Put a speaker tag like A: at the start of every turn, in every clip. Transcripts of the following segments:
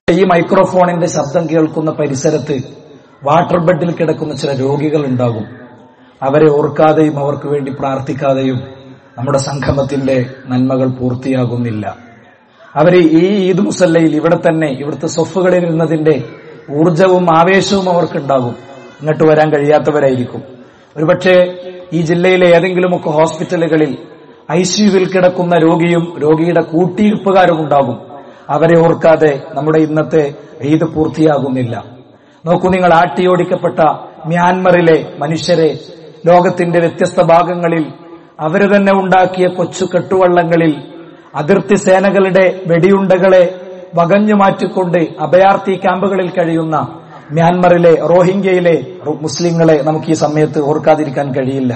A: ഈ മൈക്രോഫോണിന്റെ ശബ്ദം കേൾക്കുന്ന പരിസരത്ത് വാട്ടർ ബെഡിൽ കിടക്കുന്ന ചില രോഗികൾ ഉണ്ടാകും. അവരെ ഓർക്കാതെയും അവർക്ക് വേണ്ടി പ്രാർത്ഥിക്കാതെയും നമ്മുടെ സംഗമത്തിന്റെ നന്മകൾ പൂർത്തിയാകുന്നില്ല. അവര് ഈ ഈദ് മുസല്ലയിൽ ഇവിടെ തന്നെ ഇവിടുത്തെ സൊഫുകളിൽ ഇരുന്നതിന്റെ ഊർജവും ആവേശവും അവർക്കുണ്ടാകും. ഇങ്ങോട്ട് വരാൻ കഴിയാത്തവരായിരിക്കും. ഒരുപക്ഷെ ഈ ജില്ലയിലെ ഏതെങ്കിലുമൊക്കെ ഹോസ്പിറ്റലുകളിൽ ICUവിൽ കിടക്കുന്ന രോഗിയും രോഗിയുടെ കൂട്ടിയിരിപ്പുകാരും ഉണ്ടാകും. അവരെ ഓർക്കാതെ നമ്മുടെ ഇന്നത്തെ ഈദ് പൂർത്തിയാകുന്നില്ല. നോക്കൂ, നിങ്ങൾ ആട്ടിയോടിക്കപ്പെട്ട മ്യാൻമറിലെ മനുഷ്യരെ ലോകത്തിന്റെ വ്യത്യസ്ത ഭാഗങ്ങളിൽ അവര് തന്നെ ഉണ്ടാക്കിയ കൊച്ചു കെട്ടുവള്ളങ്ങളിൽ അതിർത്തി സേനകളുടെ വെടിയുണ്ടകളെ വകഞ്ഞു മാറ്റിക്കൊണ്ട് അഭയാർത്ഥി ക്യാമ്പുകളിൽ കഴിയുന്ന മ്യാൻമറിലെ റോഹിംഗ്യയിലെ മുസ്ലിങ്ങളെ നമുക്ക് ഈ സമയത്ത് ഓർക്കാതിരിക്കാൻ കഴിയില്ല.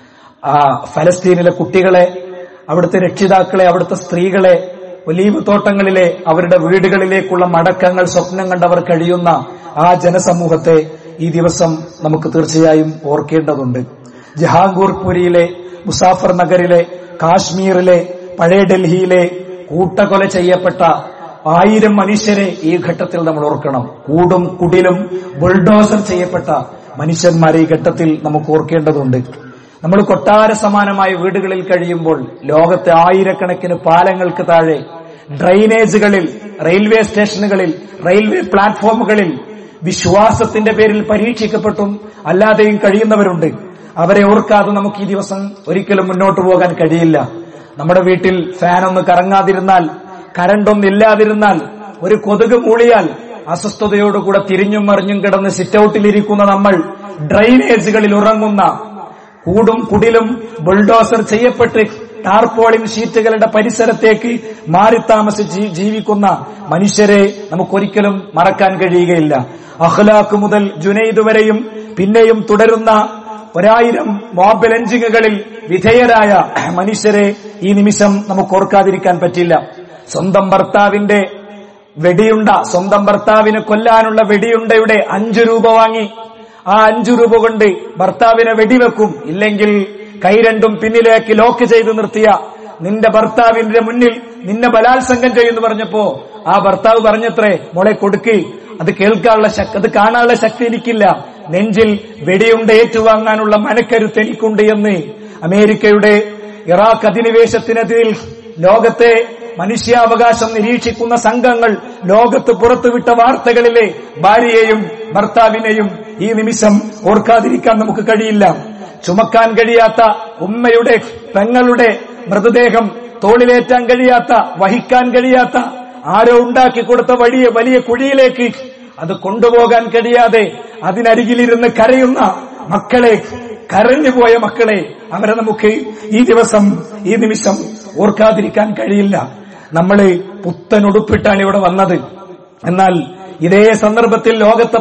A: ഫലസ്തീനിലെ കുട്ടികളെ, അവിടുത്തെ രക്ഷിതാക്കളെ, അവിടുത്തെ സ്ത്രീകളെ, ഒലീവ് തോട്ടങ്ങളിലെ അവരുടെ വീടുകളിലേക്കുള്ള മടക്കങ്ങൾ സ്വപ്നം കണ്ടവർ കഴിയുന്ന ആ ജനസമൂഹത്തെ ഈ ദിവസം നമുക്ക് തീർച്ചയായും ഓർക്കേണ്ടതുണ്ട്. ജഹാംഗീർപുരിയിലെ, മുസാഫർ നഗറിലെ, കാശ്മീരിലെ, പഴയ ഡൽഹിയിലെ കൂട്ടക്കൊല ചെയ്യപ്പെട്ട 1000 മനുഷ്യരെ ഈ ഘട്ടത്തിൽ നമ്മൾ ഓർക്കണം. കൂടും കുടിലും ബുൾഡോസർ ചെയ്യപ്പെട്ട മനുഷ്യന്മാരെ ഈ ഘട്ടത്തിൽ നമുക്ക് ഓർക്കേണ്ടതുണ്ട്. നമ്മൾ കൊട്ടാര സമാനമായ വീടുകളിൽ കഴിയുമ്പോൾ ലോകത്തെ ആയിരക്കണക്കിന് പാലങ്ങൾക്ക് താഴെ, ഡ്രെയിനേജുകളിൽ, റെയിൽവേ സ്റ്റേഷനുകളിൽ, റെയിൽവേ പ്ലാറ്റ്ഫോമുകളിൽ വിശ്വാസത്തിന്റെ പേരിൽ പരീക്ഷിക്കപ്പെട്ടും അല്ലാതെയും കഴിയുന്നവരുണ്ട്. അവരെ ഓർക്കാതെ നമുക്ക് ഈ ദിവസം ഒരിക്കലും മുന്നോട്ട് പോകാൻ കഴിയില്ല. നമ്മുടെ വീട്ടിൽ ഫാനൊന്ന് കറങ്ങാതിരുന്നാൽ, കരണ്ടൊന്നില്ലാതിരുന്നാൽ, ഒരു കൊതുക് മൂളിയാൽ അസ്വസ്ഥതയോടുകൂടെ തിരിഞ്ഞും മറിഞ്ഞും കിടന്ന് സിറ്റൌട്ടിലിരിക്കുന്ന നമ്മൾ ഡ്രെയിനേജുകളിൽ ഉറങ്ങുന്ന, കൂടും കുടിലും ബുൾഡോസർ ചെയ്യപ്പെട്ട് ടാർപോളിൻ ഷീറ്റുകളുടെ പരിസരത്തേക്ക് മാറി താമസിച്ച് ജീവിക്കുന്ന മനുഷ്യരെ നമുക്കൊരിക്കലും മറക്കാൻ കഴിയുകയില്ല. അഖ്ലാഖ് മുതൽ ജുനൈദ് വരെയും പിന്നെയും തുടരുന്ന 1000 മോബ് ലഞ്ചിങ്ങുകളിൽ വിധേയരായ മനുഷ്യരെ ഈ നിമിഷം നമുക്ക് ഓർക്കാതിരിക്കാൻ പറ്റില്ല. സ്വന്തം ഭർത്താവിന്റെ വെടിയുണ്ട, സ്വന്തം ഭർത്താവിനെ കൊല്ലാനുള്ള വെടിയുണ്ടയുടെ 5 രൂപ വാങ്ങി ആ 5 രൂപ കൊണ്ട് ഭർത്താവിനെ വെടിവെക്കും, ഇല്ലെങ്കിൽ കൈ രണ്ടും പിന്നിലേക്ക് ലോക്ക് ചെയ്ത് നിർത്തിയ നിന്റെ ഭർത്താവിന്റെ മുന്നിൽ നിന്നെ ബലാത്സംഗം ചെയ്യുന്നു പറഞ്ഞപ്പോ ആ ഭർത്താവ് പറഞ്ഞത്രേ, മോളെ കൊടുക്ക്, അത് കേൾക്കാനുള്ള ശക്തി, അത് കാണാനുള്ള ശക്തി എനിക്കില്ല, നെഞ്ചിൽ വെടിയുണ്ട ഏറ്റുവാങ്ങാനുള്ള മനക്കരുത്ത് എനിക്കുണ്ട് എന്ന് അമേരിക്കയുടെ ഇറാഖ് അധിനിവേശത്തിനെതിരിൽ ലോകത്തെ മനുഷ്യാവകാശം നിരീക്ഷിക്കുന്ന സംഘങ്ങൾ ലോകത്ത് പുറത്തുവിട്ട വാർത്തകളിലെ ഭാര്യയെയും ഭർത്താവിനെയും ഈ നിമിഷം ഓർക്കാതിരിക്കാൻ നമുക്ക് കഴിയില്ല. ചുമക്കാൻ കഴിയാത്ത ഉമ്മയുടെ, പെങ്ങളുടെ മൃതദേഹം തോളിലേറ്റാൻ കഴിയാത്ത, വഹിക്കാൻ കഴിയാത്ത, ആരോ ഉണ്ടാക്കി കൊടുത്ത വലിയ കുഴിയിലേക്ക് അത് കൊണ്ടുപോകാൻ കഴിയാതെ അതിനരികിലിരുന്ന് കരയുന്ന മക്കളെ, കരഞ്ഞുപോയ മക്കളെ, അവരെ നമുക്ക് ഈ ദിവസം, ഈ നിമിഷം ഓർക്കാതിരിക്കാൻ കഴിയില്ല. നമ്മള് പുത്തനുടുപ്പിട്ടാണ് ഇവിടെ വന്നത്. എന്നാൽ ഇതേ സന്ദർഭത്തിൽ ലോകത്തെ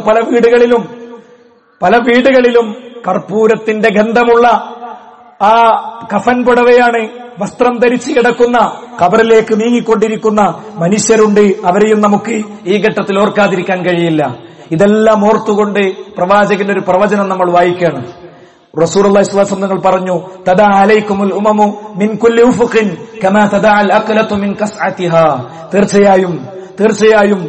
A: പല വീടുകളിലും കർപ്പൂരത്തിന്റെ ഗന്ധമുള്ള ആ കഫൻ പുടവയാണ് വസ്ത്രം ധരിച്ചു കിടക്കുന്ന, ഖബറിലേക്ക് നീങ്ങിക്കൊണ്ടിരിക്കുന്ന മനുഷ്യരുണ്ട്. അവരെയും നമുക്ക് ഈ ഘട്ടത്തിൽ ഓർക്കാതിരിക്കാൻ കഴിയില്ല. ഇതെല്ലാം ഓർത്തുകൊണ്ട് പ്രവാചകന്റെ ഒരു പ്രവചനം നമ്മൾ വായിക്കുകയാണ്. റസൂലുള്ളാഹി സ്വല്ലല്ലാഹു അലൈഹി വസല്ലം തങ്ങൾ പറഞ്ഞു, തദാ അലൈക്കുമുൽ ഉമമു മിൻ കുല്ലി ഉഫുഖിൻ കമാ തദാ അൽ അഖലതു മിൻ ഖസ്അതിഹാ. തീർച്ചയായും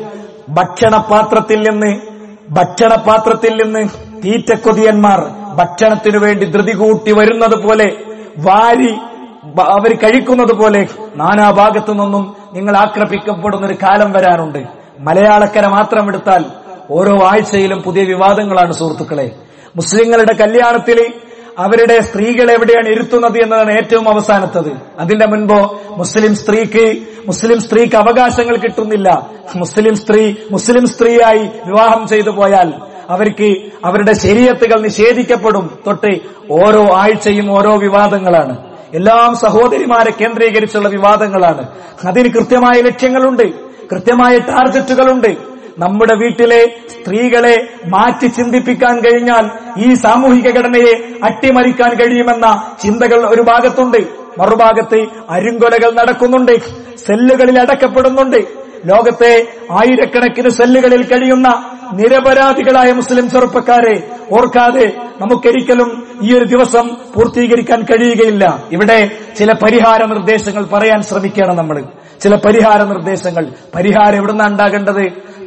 A: ഭക്ഷണപാത്രത്തിൽ നിന്ന് തീറ്റക്കൊതിയന്മാർ ഭക്ഷണത്തിനു വേണ്ടി ധൃതി കൂട്ടി വരുന്നത് പോലെ, വാരി അവർ കഴിക്കുന്നത് പോലെ നാനാഭാഗത്തു നിന്നും നിങ്ങൾ ആക്രമിക്കപ്പെടുന്ന ഒരു കാലം വരാനുണ്ട്. മലയാളക്കര മാത്രം എടുത്താൽ ഓരോ ആഴ്ചയിലും പുതിയ വിവാദങ്ങളാണ് സുഹൃത്തുക്കളെ. മുസ്ലിങ്ങളുടെ കല്യാണത്തിൽ അവരുടെ സ്ത്രീകൾ എവിടെയാണ് ഇരുത്തുന്നത് എന്നതാണ് ഏറ്റവും അവസാനത്തത്. അതിന്റെ മുൻപോ മുസ്ലിം സ്ത്രീക്ക് അവകാശങ്ങൾ കിട്ടുന്നില്ല. മുസ്ലിം സ്ത്രീയായി വിവാഹം ചെയ്തു പോയാൽ അവർക്ക് അവരുടെ ശരീഅത്തുകൾ നിഷേധിക്കപ്പെടും. തൊട്ട് ഓരോ ആഴ്ചയും ഓരോ വിവാദങ്ങളാണ്. എല്ലാം സഹോദരിമാരെ കേന്ദ്രീകരിച്ചുള്ള വിവാദങ്ങളാണ്. അതിന് കൃത്യമായ ലക്ഷ്യങ്ങളുണ്ട്, കൃത്യമായ ടാർഗറ്റുകളുണ്ട്. നമ്മുടെ വീട്ടിലെ സ്ത്രീകളെ മാറ്റി ചിന്തിപ്പിക്കാൻ കഴിഞ്ഞാൽ ഈ സാമൂഹിക ഘടനയെ അട്ടിമറിക്കാൻ കഴിയുമെന്ന ചിന്തകൾ ഒരു ഭാഗത്തുണ്ട്. മറുഭാഗത്ത് അരുങ്കൊലകൾ നടക്കുന്നുണ്ട്, സെല്ലുകളിൽ അടക്കപ്പെടുന്നുണ്ട്. ലോകത്തെ ആയിരക്കണക്കിന് സെല്ലുകളിൽ കഴിയുന്ന നിരപരാധികളായ മുസ്ലിം ചെറുപ്പക്കാരെ ഓർക്കാതെ നമുക്കൊരിക്കലും ഈ ഒരു ദിവസം പൂർത്തീകരിക്കാൻ കഴിയുകയില്ല. ഇവിടെ ചില പരിഹാര നിർദ്ദേശങ്ങൾ പറയാൻ ശ്രമിക്കണം. നമ്മൾ ചില പരിഹാര നിർദ്ദേശങ്ങൾ, പരിഹാരം എവിടുന്നാണ് ഉണ്ടാകേണ്ടത്?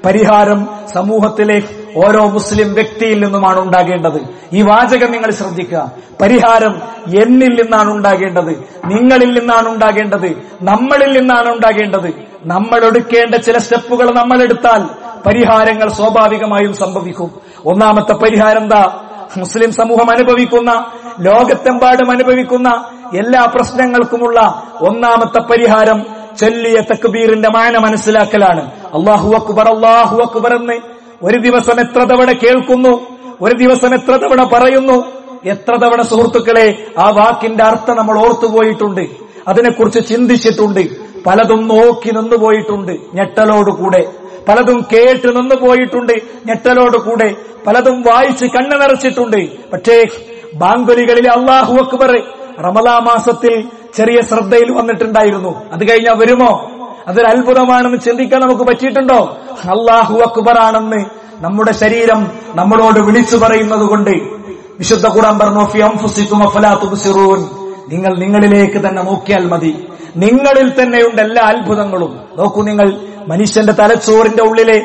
A: പരിഹാരം സമൂഹത്തിലെ ഓരോ മുസ്ലിം വ്യക്തിയിൽ നിന്നുമാണ് ഉണ്ടാകേണ്ടത്. ഈ വാചകം നിങ്ങൾ ശ്രദ്ധിക്കുക. പരിഹാരം എന്നിൽ നിന്നാണ് ഉണ്ടാകേണ്ടത്, നിങ്ങളിൽ നിന്നാണ് ഉണ്ടാകേണ്ടത്, നമ്മളിൽ നിന്നാണ് ഉണ്ടാകേണ്ടത്. നമ്മൾ എടുക്കേണ്ട ചില സ്റ്റെപ്പുകൾ നമ്മൾ എടുത്താൽ പരിഹാരങ്ങൾ സ്വാഭാവികമായും സംഭവിക്കും. ഒന്നാമത്തെ പരിഹാരം എന്താ? മുസ്ലിം സമൂഹം അനുഭവിക്കുന്ന, ലോകത്തെമ്പാടും അനുഭവിക്കുന്ന എല്ലാ പ്രശ്നങ്ങൾക്കുമുള്ള ഒന്നാമത്തെ പരിഹാരം ചൊല്ലിയ തക്ബീറിന്റെ മാന മനസ്സിലാക്കലാണ്. അല്ലാഹു അക്ബർ, അല്ലാഹു അക്ബർ എന്ന് ഒരു ദിവസം എത്ര തവണ കേൾക്കുന്നു, ഒരു ദിവസം എത്ര തവണ പറയുന്നു, എത്ര തവണ സുഹൃത്തുക്കളെ ആ വാക്കിന്റെ അർത്ഥം നമ്മൾ ഓർത്തുപോയിട്ടുണ്ട്, അതിനെക്കുറിച്ച് ചിന്തിച്ചിട്ടുണ്ട്. പലതും നോക്കി നിന്നുപോയിട്ടുണ്ട് ഞെട്ടലോടുകൂടെ, പലതും കേട്ട് നിന്നുപോയിട്ടുണ്ട് ഞെട്ടലോടുകൂടെ, പലതും വായിച്ച് കണ്ണു നിറച്ചിട്ടുണ്ട്. പക്ഷേ ബാങ്കുലികളിലെ അല്ലാഹു അക്ബർ റമളാൻ മാസത്തിൽ ചെറിയ ശ്രദ്ധയിൽ വന്നിട്ടുണ്ടായിരുന്നു. അത് കഴിഞ്ഞാൽ വരുമോ? അതൊരു അത്ഭുതമാണെന്ന് ചിന്തിക്കാൻ നമുക്ക് പറ്റിയിട്ടുണ്ടോ? അല്ലാഹു അക്ബർ ആണെന്ന് നമ്മുടെ ശരീരം നമ്മളോട് വിളിച്ചു പറയുന്നത് കൊണ്ട് വിശുദ്ധ ഖുർആൻ പറഞ്ഞു, ഫി അൻഫുസികും അഫലാ തുബ്സിറൂൻ, നിങ്ങൾ നിങ്ങളിലേക്ക് തന്നെ നോക്കിയാൽ മതി, നിങ്ങളിൽ തന്നെയുണ്ട് എല്ലാ അത്ഭുതങ്ങളും. നോക്കൂ നിങ്ങൾ, മനുഷ്യന്റെ തലച്ചോറിന്റെ ഉള്ളിലെ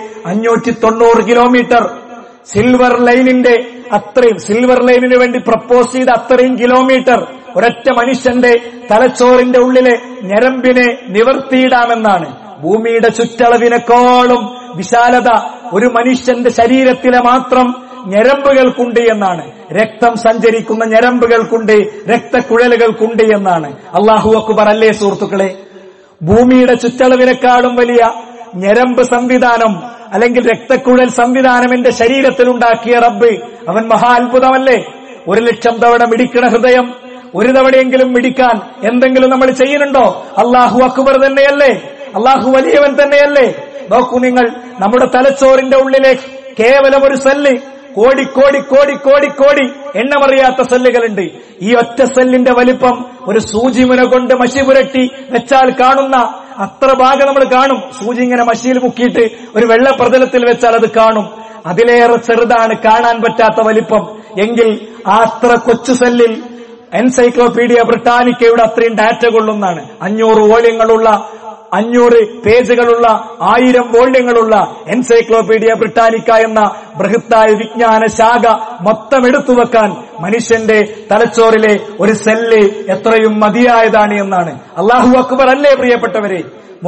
A: 590 കിലോമീറ്റർ സിൽവർ ലൈനിന്റെ അത്രയും, സിൽവർ ലൈനിന് വേണ്ടി പ്രപ്പോസ് ചെയ്ത അത്രയും കിലോമീറ്റർ ഒരൊറ്റ മനുഷ്യന്റെ തലച്ചോറിന്റെ ഉള്ളിലെ ഞരമ്പിനെ നിവർത്തിയിടാമെന്നാണ്. ഭൂമിയുടെ ചുറ്റളവിനേക്കാളും വിശാലത ഒരു മനുഷ്യന്റെ ശരീരത്തിലെ മാത്രം ഞരമ്പുകൾക്കുണ്ട് എന്നാണ്. രക്തം സഞ്ചരിക്കുന്ന ഞരമ്പുകൾക്കുണ്ട്, രക്തക്കുഴലുകൾക്കുണ്ട് എന്നാണ്. അല്ലാഹു അക്ബർ അല്ലേ സുഹൃത്തുക്കളെ? ഭൂമിയുടെ ചുറ്റളവിനേക്കാളും വലിയ ഞരമ്പ് സംവിധാനം അല്ലെങ്കിൽ രക്തക്കുഴൽ സംവിധാനം എന്റെ ശരീരത്തിൽ ഉണ്ടാക്കിയ റബ്ബ്, അവൻ മഹാ അത്ഭുതമല്ലേ? 1,00,000 തവണ മിടിക്കണ ഹൃദയം ഒരു തവണയെങ്കിലും മിടിക്കാൻ എന്തെങ്കിലും നമ്മൾ ചെയ്യുന്നുണ്ടോ? അല്ലാഹു അക്ബർ തന്നെയല്ലേ? അല്ലാഹു വലിയവൻ തന്നെയല്ലേ? നോക്കൂ നിങ്ങൾ, നമ്മുടെ തലച്ചോറിന്റെ ഉള്ളിലെ കേവലം ഒരു സെല്ല് കോടി കോടി കോടി കോടി കോടി എണ്ണമറിയാത്ത സെല്ലുകളുണ്ട്. ഈ ഒറ്റ സെല്ലിന്റെ വലിപ്പം ഒരു സൂചിമുന കൊണ്ട് മഷി പുരട്ടി വെച്ചാൽ കാണുന്ന അത്ര ഭാഗം നമ്മൾ കാണും. സൂചി ഇങ്ങനെ മഷിയിൽ മുക്കിയിട്ട് ഒരു വെള്ള പ്രതലത്തിൽ വെച്ചാൽ അത് കാണും. അതിലേറെ ചെറുതാണ് കാണാൻ പറ്റാത്ത വലിപ്പം. എങ്കിൽ ആ അത്ര കൊച്ചു സെല്ലിൽ എൻസൈക്ലോപീഡിയ ബ്രിട്ടാനിക്കയുടെ അത്രയും ഡാറ്റ കൊള്ളുന്നതാണ്. 500 വോള്യങ്ങളുള്ള, 500 പേജുകളുള്ള, 1000 വോള്യങ്ങളുള്ള എൻസൈക്ലോപീഡിയ ബ്രിട്ടാനിക്ക എന്ന ബൃഹത്തായ വിജ്ഞാന ശാഖ മൊത്തം എടുത്തുവെക്കാൻ മനുഷ്യന്റെ തലച്ചോറിലെ ഒരു സെല്ല് എത്രയും മതിയായതാണ് എന്നാണ്. അല്ലാഹു അക്ബർ അല്ലേ പ്രിയപ്പെട്ടവരെ?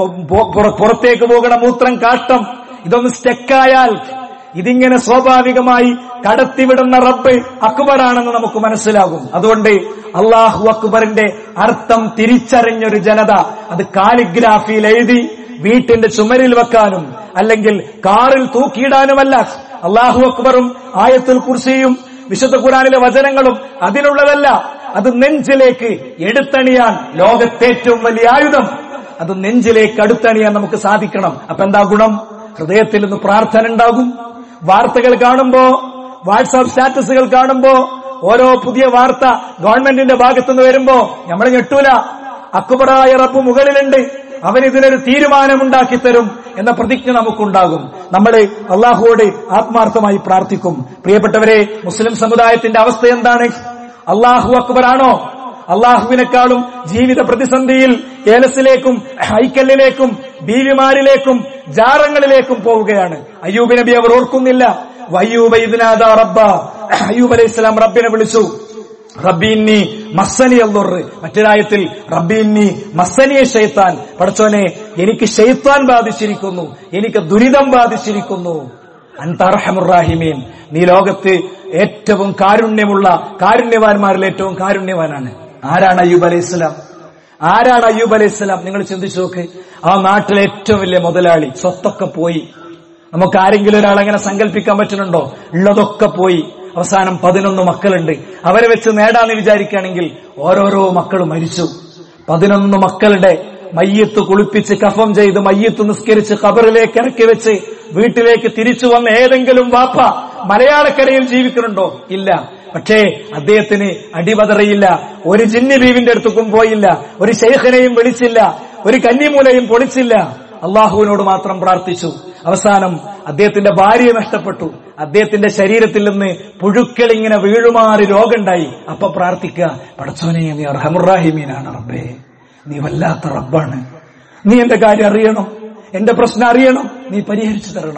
A: പുറത്തേക്ക് പോകണ മൂത്രം, കാഷ്ടം ഇതൊന്ന് സ്റ്റെക്കായാൽ ഇതിങ്ങനെ സ്വാഭാവികമായി കടത്തിവിടുന്ന റബ്ബ് അക്ബറാണെന്ന് നമുക്ക് മനസ്സിലാകും. അതുകൊണ്ട് അല്ലാഹു അക്ബറിന്റെ അർത്ഥം തിരിച്ചറിഞ്ഞൊരു ജനത അത് കാലിഗ്രാഫിയിൽ എഴുതി വീട്ടിന്റെ ചുമരിൽ വെക്കാനും അല്ലെങ്കിൽ കാറിൽ തൂക്കിയിടാനുമല്ല. അല്ലാഹു അക്ബറും ആയത്തുൽ കുർസിയും വിശുദ്ധ ഖുർആനിലെ വചനങ്ങളും അതിനുള്ളതല്ല. അത് നെഞ്ചിലേക്ക് എടുത്തണിയാൻ, ലോകത്തെ ഏറ്റവും വലിയ ആയുധം, അത് നെഞ്ചിലേക്ക് അടുത്തണിയാൻ നമുക്ക് സാധിക്കണം. അപ്പൊ എന്താ ഗുണം? ഹൃദയത്തിൽ നിന്ന് പ്രാർത്ഥന ഉണ്ടാകും. വാർത്തകൾ കാണുമ്പോ, വാട്സാപ്പ് സ്റ്റാറ്റസുകൾ കാണുമ്പോ, ഓരോ പുതിയ വാർത്ത ഗവൺമെന്റിന്റെ ഭാഗത്തുനിന്ന് വരുമ്പോ നമ്മൾ ഞെട്ടൂല. അക്ബറായ റബ്ബ് മുകളിലുണ്ട്, അവൻ ഇതിനൊരു തീരുമാനമുണ്ടാക്കി തരും എന്ന പ്രതിജ്ഞ നമുക്കുണ്ടാകും. നമ്മൾ അള്ളാഹുവോട് ആത്മാർത്ഥമായി പ്രാർത്ഥിക്കും. പ്രിയപ്പെട്ടവരെ, മുസ്ലിം സമുദായത്തിന്റെ അവസ്ഥ എന്താണ്? അല്ലാഹു അക്ബറാണോ? അള്ളാഹുവിനേക്കാളും ജീവിത പ്രതിസന്ധിയിൽ ഏലസിലേക്കും ഹൈക്കല്ലിലേക്കും ബീവിമാരിലേക്കും ജാറങ്ങളിലേക്കും പോവുകയാണ്. അയ്യൂബ് നബി അവർ ഓർക്കുന്നില്ല. വയ്യൂബ ഇദ്നാദാ റബ്ബ, അയ്യൂബ് അലൈഹി സ്വലാം റബ്ബിനെ വിളിച്ചു. റബ്ബി ഇന്നി മസ്സനിയ ദുർറ്, മറ്റൊരായത്തിൽ റബ്ബി ഇന്നി മസ്സനിയ ശൈത്താൻ, പടച്ചോനെ എനിക്ക് ശൈത്താൻ ബാധിച്ചിരിക്കുന്നു, എനിക്ക് ദുരിതം ബാധിച്ചിരിക്കുന്നു. അൻത അർഹമുർ റഹീമീൻ, നീ ലോകത്ത് ഏറ്റവും കാരുണ്യമുള്ള കാരുണ്യവാന്മാരിൽ ഏറ്റവും കാരുണ്യവാനാണ്. ആരാണ് അയ്യൂബ് അലൈഹിസ്സലാം? ആരാണ് അയ്യൂബ് അലൈഹിസ്സലാം? നിങ്ങൾ ചിന്തിച്ചു നോക്ക്. ആ നാട്ടിലെ ഏറ്റവും വലിയ മുതലാളി, സ്വത്തൊക്കെ പോയി. നമുക്ക് ആരെങ്കിലും ഒരാളെങ്ങനെ സങ്കല്പിക്കാൻ പറ്റുന്നുണ്ടോ? ഉള്ളതൊക്കെ പോയി. അവസാനം 11 മക്കളുണ്ട്. അവരെ വെച്ച് നേടാന്ന് വിചാരിക്കുകയാണെങ്കിൽ ഓരോരോ മക്കളും മരിച്ചു. 11 മക്കളുടെ മയ്യത്ത് കുളിപ്പിച്ച് കഫം ചെയ്ത് മയ്യത്ത് നിസ്കരിച്ച് ഖബറിലേക്ക് ഇറക്കി വെച്ച് വീട്ടിലേക്ക് തിരിച്ചു വന്ന ഏതെങ്കിലും വാപ്പ മലയാളക്കരയിൽ ജീവിക്കുന്നുണ്ടോ? ഇല്ല. പക്ഷേ അദ്ദേഹത്തിന് അടിപതറിയില്ല. ഒരു ജിന്നി ബീവിന്റെ അടുത്തേക്കും പോയില്ല, ഒരു ശൈഖിനെയും വിളിച്ചില്ല, ഒരു കന്നിമൂലയും പൊളിച്ചില്ല. അള്ളാഹുവിനോട് മാത്രം പ്രാർത്ഥിച്ചു. അവസാനം അദ്ദേഹത്തിന്റെ ഭാര്യയെ നഷ്ടപ്പെട്ടു. അദ്ദേഹത്തിന്റെ ശരീരത്തിൽ നിന്ന് പുഴുക്കൾ ഇങ്ങനെ വീഴുമാറി രോഗമുണ്ടായി. അപ്പൊ പ്രാർത്ഥിക്കുക, പടച്ചോനെ നീ അർഹമുർ റഹീമീനാണ് റബ്ബേ, നീ വല്ലാത്ത റബ്ബാണ്, നീ എന്റെ കാര്യം അറിയണം, എന്റെ പ്രശ്നം അറിയണം, നീ പരിഹരിച്ചു തരണം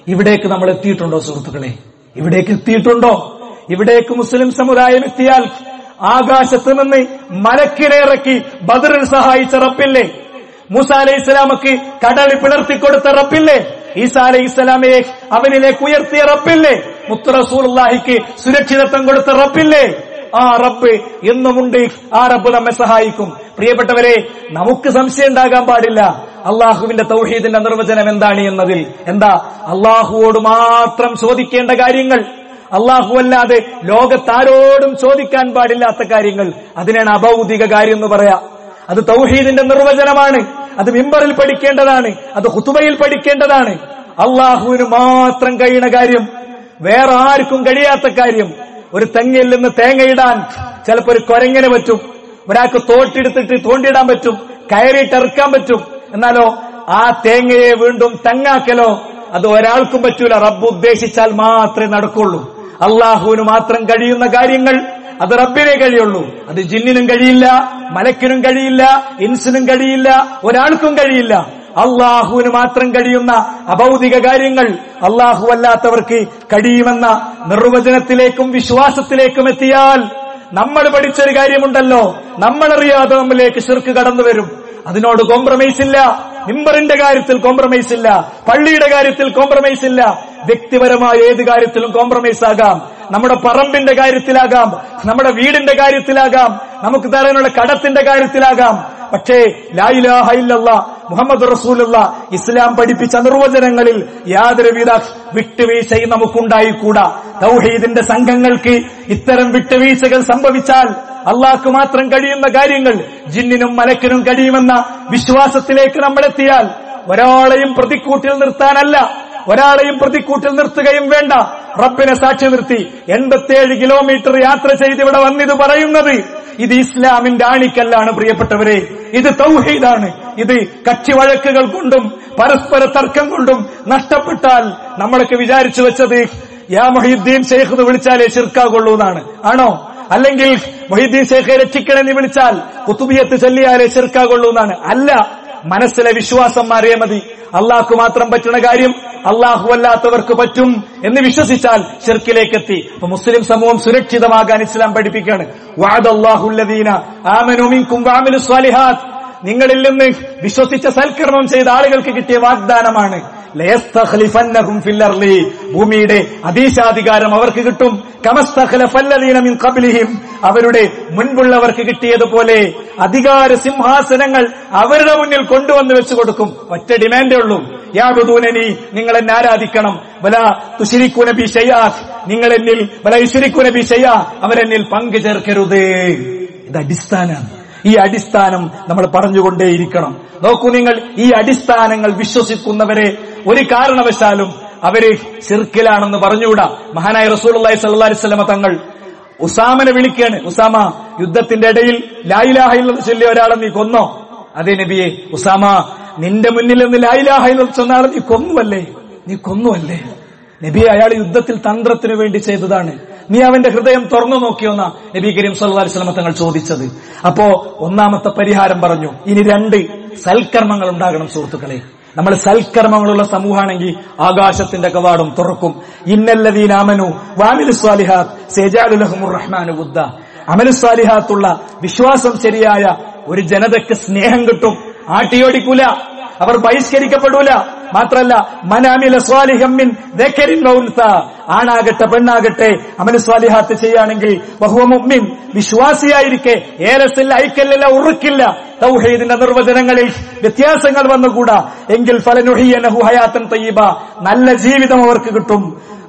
A: ഇവിടേക്ക് നമ്മൾ എത്തിയിട്ടുണ്ടോ സുഹൃത്തുക്കളെ? ഇവിടേക്ക് എത്തിയിട്ടുണ്ടോ? ഇവിടേക്ക് മുസ്ലിം സമുദായം എത്തിയാൽ ആകാശത്ത് നിന്ന് മലക്കിനെ ബദറിൽ സഹായിച്ച റബ്ബില്ലേ? മൂസ അലൈഹി ഇസ്ലാമക്ക് കടൽ പിളർത്തിക്കൊടുത്ത റബ്ബില്ലേ? ഈസാ അലൈഹി ഇസ്ലാമയെ അവനിലേക്ക് ഉയർത്തിയ റബ്ബില്ലേ? മുത്ത് റസൂലുള്ളാഹിക്ക് സുരക്ഷിതത്വം കൊടുത്ത റബ്ബില്ലേ? ആ റബ്ബ് എന്നുമുണ്ട്. ആ റബ്ബ് നമ്മെ സഹായിക്കും. പ്രിയപ്പെട്ടവരെ, നമുക്ക് സംശയം ഉണ്ടാകാൻ പാടില്ല അള്ളാഹുവിന്റെ തൗഹീദിന്റെ നിർവചനം എന്താണ് എന്നതിൽ. എന്താ? അള്ളാഹുവോട് മാത്രം ചോദിക്കേണ്ട കാര്യങ്ങൾ, അള്ളാഹു അല്ലാതെ ലോകത്താരോടും ചോദിക്കാൻ പാടില്ലാത്ത കാര്യങ്ങൾ, അതിനാണ് അഭൗതിക കാര്യം എന്ന് പറയാ. അത് തൗഹീദിന്റെ നിർവചനമാണ്. അത് മിമ്പറിൽ പഠിക്കേണ്ടതാണ്, അത് ഖുതുബയിൽ പഠിക്കേണ്ടതാണ്. അള്ളാഹുവിന് മാത്രം കഴിയുന്ന കാര്യം, വേറെ ആർക്കും കഴിയാത്ത കാര്യം. ഒരു തെങ്ങിൽ നിന്ന് തേങ്ങയിടാൻ ചിലപ്പോ ഒരു കുരങ്ങിന് പറ്റും, ഒരാൾക്ക് തോട്ടെടുത്തിട്ട് തോണ്ടിയിടാൻ പറ്റും, കയറിയിട്ട് ഇറക്കാൻ പറ്റും. എന്നാലോ ആ തേങ്ങയെ വീണ്ടും തെങ്ങാക്കലോ അത് ഒരാൾക്കും പറ്റൂല. റബ്ബ് ഉദ്ദേശിച്ചാൽ മാത്രമേ നടക്കുള്ളൂ. അള്ളാഹുവിന് മാത്രം കഴിയുന്ന കാര്യങ്ങൾ അത് റബ്ബിനെ കഴിയുള്ളൂ. അത് ജിന്നിനും കഴിയില്ല, മലക്കിനും കഴിയില്ല, ഇൻസിനും കഴിയില്ല, ഒരാൾക്കും കഴിയില്ല. അള്ളാഹുവിന് മാത്രം കഴിയുന്ന അഭൗതിക കാര്യങ്ങൾ അള്ളാഹു അല്ലാത്തവർക്ക് കഴിയുമെന്ന നിർവചനത്തിലേക്കും വിശ്വാസത്തിലേക്കും എത്തിയാൽ നമ്മൾ പഠിച്ചൊരു കാര്യമുണ്ടല്ലോ, നമ്മളറിയാതെ നമ്മിലേക്ക് ശിർക്ക് കടന്നു വരും. അതിനോട് കോംപ്രമൈസ് ഇല്ല. മിമ്പറിന്റെ കാര്യത്തിൽ കോംപ്രമൈസ് ഇല്ല, പള്ളിയുടെ കാര്യത്തിൽ കോംപ്രമൈസ് ഇല്ല, വ്യക്തിപരമായ ഏത് കാര്യത്തിലും കോംപ്രമൈസ് ആകാം. നമ്മുടെ പറമ്പിന്റെ കാര്യത്തിലാകാം, നമ്മുടെ വീടിന്റെ കാര്യത്തിലാകാം, നമുക്ക് തരാനുള്ള കടത്തിന്റെ കാര്യത്തിലാകാം. പക്ഷേ ലാ ഇലാഹ ഇല്ലല്ലാഹ് മുഹമ്മദ് റസൂലുള്ളാഹ് ഇസ്ലാം പഠിപ്പിച്ച നിർവചനങ്ങളിൽ യാതൊരുവിധ വിട്ടുവീഴ്ചയും നമുക്കുണ്ടായിക്കൂടാ. തൗഹീദിന്റെ സംഘങ്ങൾക്ക് ഇത്തരം വിട്ടുവീഴ്ചകൾ സംഭവിച്ചാൽ അള്ളാഹ്ക്ക് മാത്രം കഴിയുന്ന കാര്യങ്ങൾ ജിന്നിനും മലക്കിനും കഴിയുമെന്ന വിശ്വാസത്തിലേക്ക് നമ്മളെത്തിയാൽ ഒരാളെയും പ്രതിക്കൂട്ടിൽ നിർത്താനല്ല, ഒരാളെയും പ്രതിക്കൂട്ടിൽ നിർത്തുകയും വേണ്ട. റബ്ബിനെ സാക്ഷി നിർത്തി 87 കിലോമീറ്റർ യാത്ര ചെയ്ത് ഇവിടെ വന്നിത് പറയുന്നത് ഇത് ഇസ്ലാമിന്റെ ആണിക്കല്ലാണ്. പ്രിയപ്പെട്ടവരെ, ഇത് തൗഹീദാണ്. ഇത് കക്ഷി വഴക്കുകൾ കൊണ്ടും പരസ്പര തർക്കം കൊണ്ടും നഷ്ടപ്പെട്ടാൽ നമ്മളൊക്കെ വിചാരിച്ചു വെച്ചത് യാ മൊഹീദ്ദീൻ ശൈഖ് എന്ന് വിളിച്ചാലേ ശിർക്കാകുള്ളൂ എന്നാണ്. ആണോ? അല്ലെങ്കിൽ മൊഹീദ്ദീൻ ശൈഖെ രക്ഷിക്കണമെന്ന് വിളിച്ചാൽ ഖുതുബിയത്ത് ചൊല്ലിയാലേ ശിർക്കാകുള്ളൂ എന്നാണ്. അല്ല, മനസ്സിലെ വിശ്വാസം മാറിയേ മതി. അള്ളാഹ്ക്ക് മാത്രം പറ്റുന്ന കാര്യം അള്ളാഹു അല്ലാത്തവർക്ക് പറ്റും എന്ന് വിശ്വസിച്ചാൽ ശിർക്കിലേക്കെത്തി. അപ്പൊ മുസ്ലിം സമൂഹം സുരക്ഷിതമാകാൻ ഇസ്ലാം പഠിപ്പിക്കുകയാണ്. വഅദല്ലാഹുല്ലദീന ആമനൂ മിൻകും വഅമിലുസ് സ്വാലിഹാത്ത്, നിങ്ങളിൽ നിന്ന് വിശ്വസിച്ച സൽക്കർമ്മം ചെയ്ത ആളുകൾക്ക് കിട്ടിയ വാഗ്ദാനമാണ്. ലയസ്തഖ്ലിഫന്നഹും ഫിൽ അർളി, ഭൂമിയുടെ അധീശാധികാരം അവർക്ക് കിട്ടും. കമസ്തഖ്ലഫല്ലദീന മിൻ ഖബ്ലിഹിം, അവരുടെ മുൻപുള്ളവർക്ക് കിട്ടിയതുപോലെ അധികാര സിംഹാസനങ്ങൾ അവരുടെ മുന്നിൽ കൊണ്ടുവന്ന് വെച്ചു കൊടുക്കും. ഒറ്റ ഡിമാൻഡേ ഉള്ളൂ, യഅ്ബുദൂനനി, നിങ്ങൾ എന്നെ ആരാധിക്കണം, വലാ തുശ്രികൂന ബി ശൈഅ, നിങ്ങൾ എന്നിൽ വലാ യുശ്രികൂന ബി ശൈഅ, അവരെന്നിൽ പങ്കു ചേർക്കരുത്. ഇത് അടിസ്ഥാനമാണ്. ഈ അടിസ്ഥാനം നമ്മൾ പറഞ്ഞുകൊണ്ടേയിരിക്കണം. നോക്കൂ നിങ്ങൾ, ഈ അടിസ്ഥാനങ്ങൾ വിശ്വസിക്കുന്നവരെ ഒരു കാരണവശാലും അവര് ശിർക്കിലാണെന്ന് പറഞ്ഞുകൂടാ. മഹാനായ റസൂലുള്ളാഹി സ്വല്ലല്ലാഹു അലൈഹി വസല്ലം തങ്ങൾ ഉസാമനെ വിളിക്കുകയാണ്. ഉസാമ, യുദ്ധത്തിന്റെ ഇടയിൽ ലാ ഇലാഹ ഇല്ലല്ലാഹ് ചൊല്ലിയ ഒരാളെ നീ കൊന്നോ? അതേ നബിയെ. ഉസാമ, നിന്റെ മുന്നിൽ നിന്ന് ലാ ഇലാഹ ഇല്ലല്ലാഹ് ചൊന്ന ആളെ നീ കൊന്നുവല്ലേ? നബിയെ, അയാൾ യുദ്ധത്തിൽ തന്ത്രത്തിനു വേണ്ടി ചെയ്തതാണ്, നീ അവന്റെ ഹൃദയം തുറന്നു നോക്കിയോന്നാ നബി കരീം സല്ലല്ലാഹു അലൈഹി വസല്ലം തങ്ങൾ ചോദിച്ചത്. അപ്പോ ഒന്നാമത്തെ പരിഹാരം പറഞ്ഞു. ഇനി 2 സൽക്കർമ്മങ്ങൾ ഉണ്ടാകണം സുഹൃത്തുക്കളെ. നമ്മൾ സൽക്കർമ്മങ്ങളുള്ള സമൂഹമാണെങ്കിൽ ആകാശത്തിന്റെ കവാടം തുറക്കും. ഇന്നല്ലദീന ആമനു വഅമിലുസ് സ്വാലിഹാത്ത് സയജഅലു ലഹുമുർ റഹ്മാനു വുദ്ദ, അമലുസ് സ്വാലിഹാത്തുള്ള വിശ്വാസം ശരിയായ ഒരു ജനതയ്ക്ക് സ്നേഹം കിട്ടും. ആട്ടിയോടിക്കൂല, അവർ ബഹിഷ്കരിക്കപ്പെടൂല. മാത്രല്ല, മനാമില സ്വാലിഹം മിൻ ദക്കരിൻ വ ഉൻസ, ആണാകട്ടെ പെണ്ണാകട്ടെ അമലു സ്വാലിഹാത്ത് ചെയ്യുകയാണെങ്കിൽ വഹുവ മുഅ്മിൻ, വിശ്വാസിയായിരിക്കെ ഏലസില്ല, ഐക്കല്ലില്ല, ഉറുക്കില്ല, തൗഹീദിന്റെ നിർവചനങ്ങളിൽ വ്യത്യാസങ്ങൾ വന്നുകൂടാ എങ്കിൽ ഫലനുഹിയനഹു ഹയാത്തൻ തയ്യിബ, നല്ല ജീവിതം അവർക്ക് കിട്ടും.